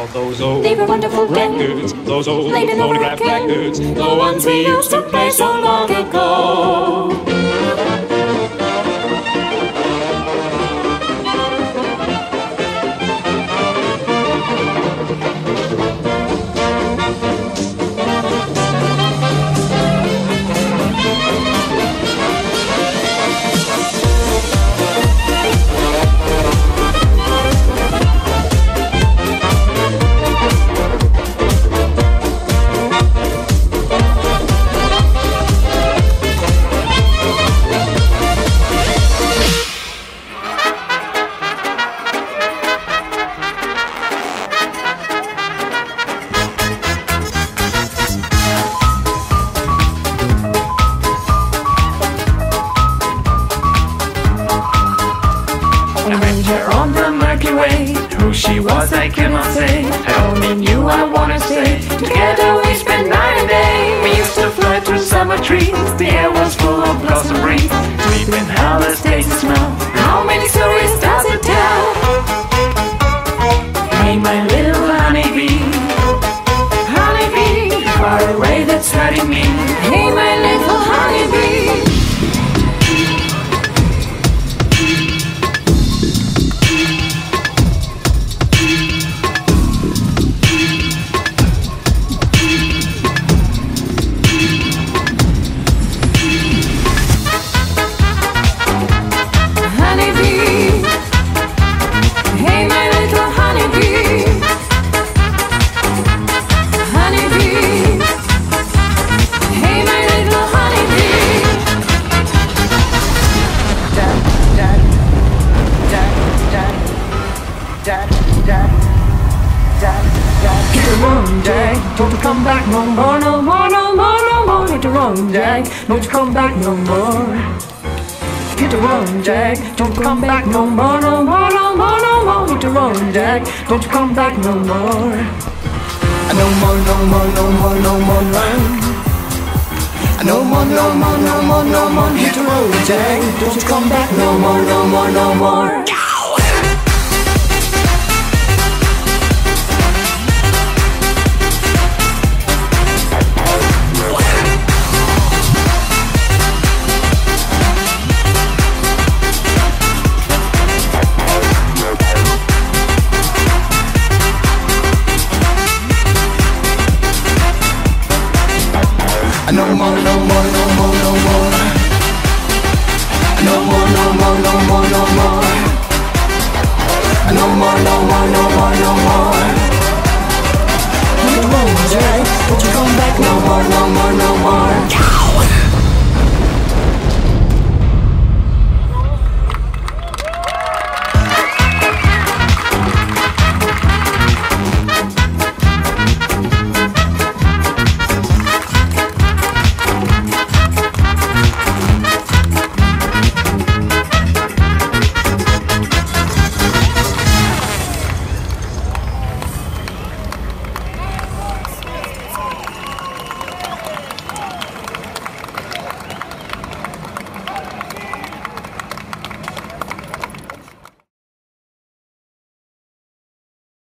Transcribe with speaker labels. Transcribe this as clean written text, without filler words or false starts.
Speaker 1: all those old
Speaker 2: They were wonderful
Speaker 1: records, those old
Speaker 2: played it over
Speaker 1: phonograph
Speaker 2: again.
Speaker 1: records, the ones we used to play so long ago.
Speaker 3: I met her on the Milky Way. Who she was I cannot say. I only knew I wanna stay. Together we spent night and day. We used to fly through summer trees. The air was full of blossom breeze. Sleeping how the states smell. How many stories does it tell? Hey my little honeybee, honeybee, far away that's hurting me. Hey my little honeybee. Hit the road, Jack. Don't you come back no more, no more, no more, no more. Hit the road, Jack. Don't you come back no more. Hit the road, Jack. Don't you come back no more, no more, no more, no more. Hit the road, Jack. Don't you come back no more. No more, no more, no more, no more run. No more, no more, no more, no more. Hit the road, Jack. Don't you come back no more, no more, no more.